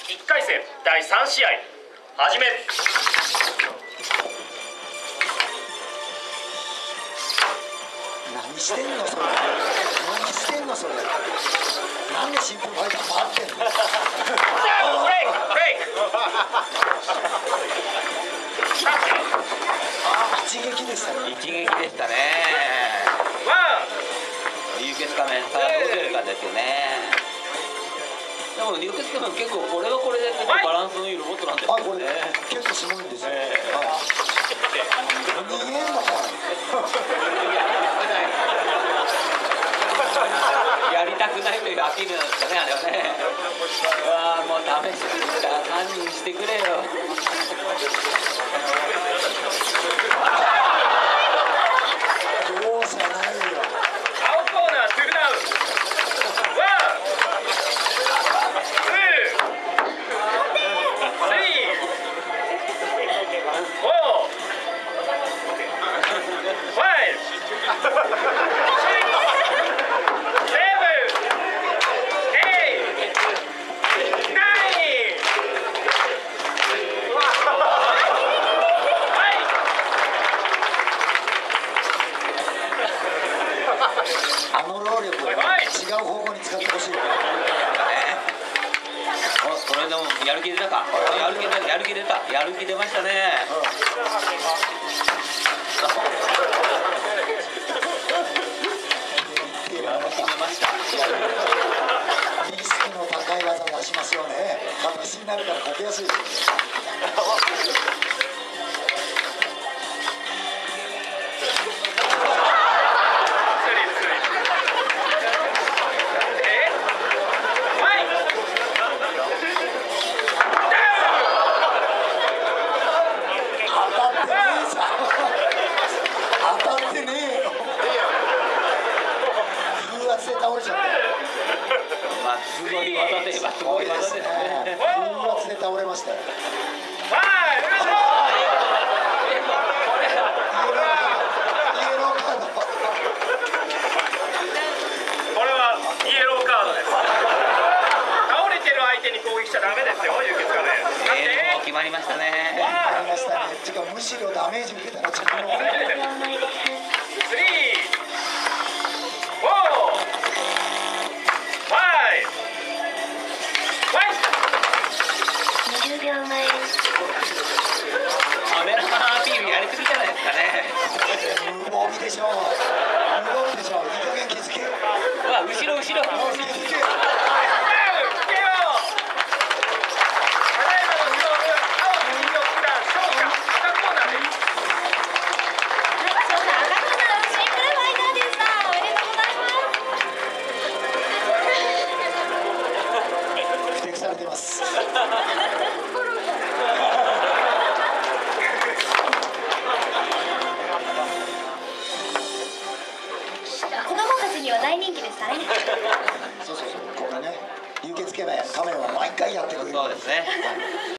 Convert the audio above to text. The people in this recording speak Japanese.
1回戦第3試合始め。 何してんのそれ。何してんのそれ。なんでシンプルファイター回ってんの。 ブレイク一撃でしたね。 一撃でしたね。流血仮面さあどう出るかですよね。でも流血仮面結構これはこれで結構バランスのいいロボットなんですあ、これよね。 結構すごいんですよ。はい。逃げんのか。 やりたくないというアピールなんですかね、あれはね。うわーもうダメだ、堪忍してくれよ。 容赦ないよ。 青コーナートゥルダウン。ワン、ツー、スリー、フォー、ファイブ、シックス、セブン、エイト、ナイン。 あの労力を違う方向に使ってほしい。 これでもやる気出たか。やる気出ましたね。決めました。 リスクの高い技を出しますよね。形になるからこけやすいですよね。当たってねえよ。風圧で倒れちゃった。 まあすごい技といえばすごい技ですね。 風圧で倒れましたよ。イエローカード。 これはイエローカードです。倒れてる相手に攻撃しちゃダメですよ、流血仮面。 決まりましたね。 ありましたね。てかむしろダメージ受けたら自分の。 スリー、フォー、ファイブ、 20秒前。 カメラマンアピールやりすぎじゃないですかね。 無防備でしょ。無防備でしょ。いい加減気づけ。 うわ後ろ。 気づけ。ふてくされてます。 子供たちには大人気でしたね。 そう。これね。流血仮面カメラは毎回やってくれる。 そうですね。